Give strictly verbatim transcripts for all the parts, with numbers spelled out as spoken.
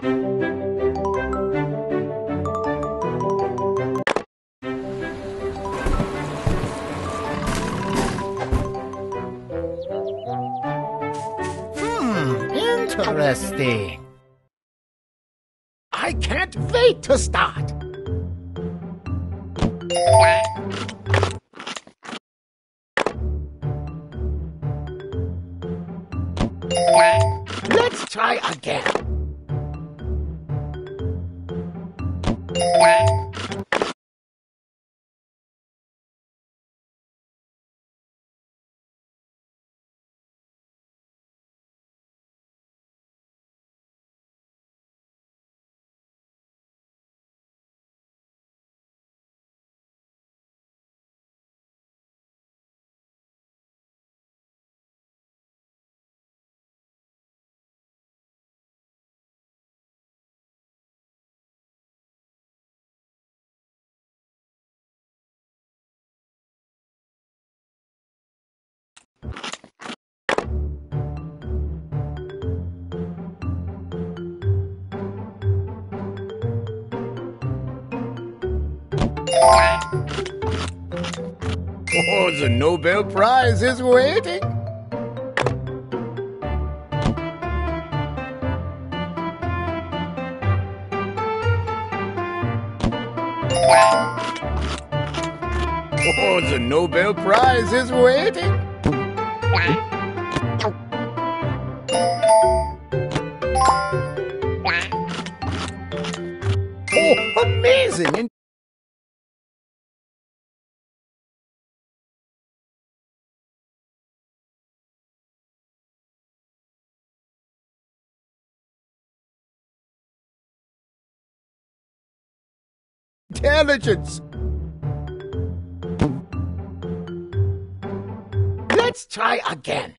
Interesting. I can't wait to start. Let's try again. Oh, the Nobel Prize is waiting. Oh, the Nobel Prize is waiting. Oh, amazing! Intelligence. Let's try again.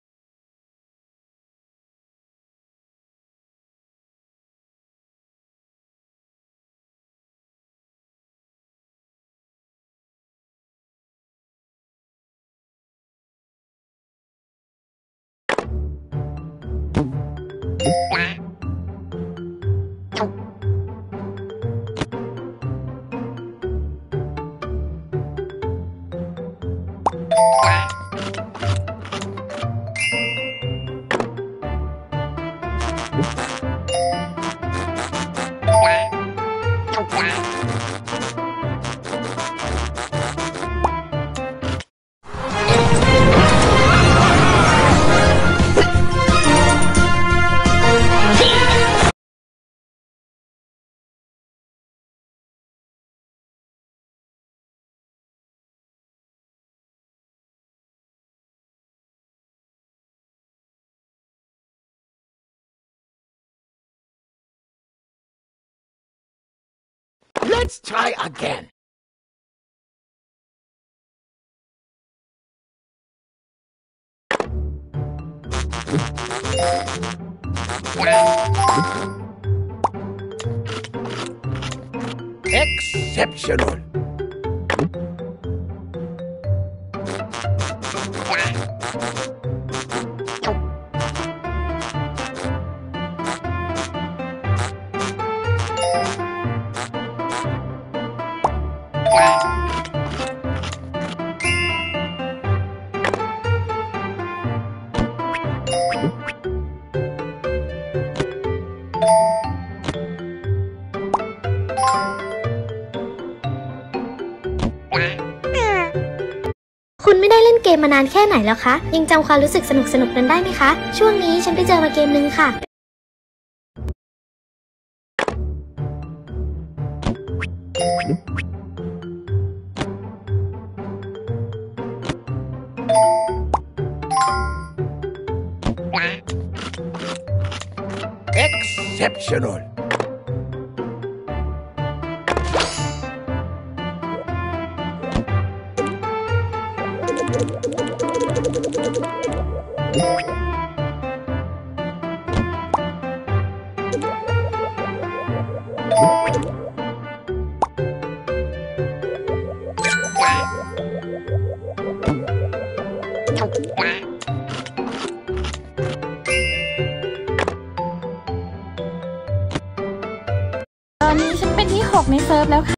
Let's try again. Exceptional. คุณไม่ได้เล่นเกมมานานแค่ไหนแล้วคะยังจำความรู้สึกสนุกๆนั้นได้ไหมคะช่วงนี้ฉันไปเจอมาเกมนึงค่ะ Exceptional. ตกในเซิร์ฟแล้วค่ะ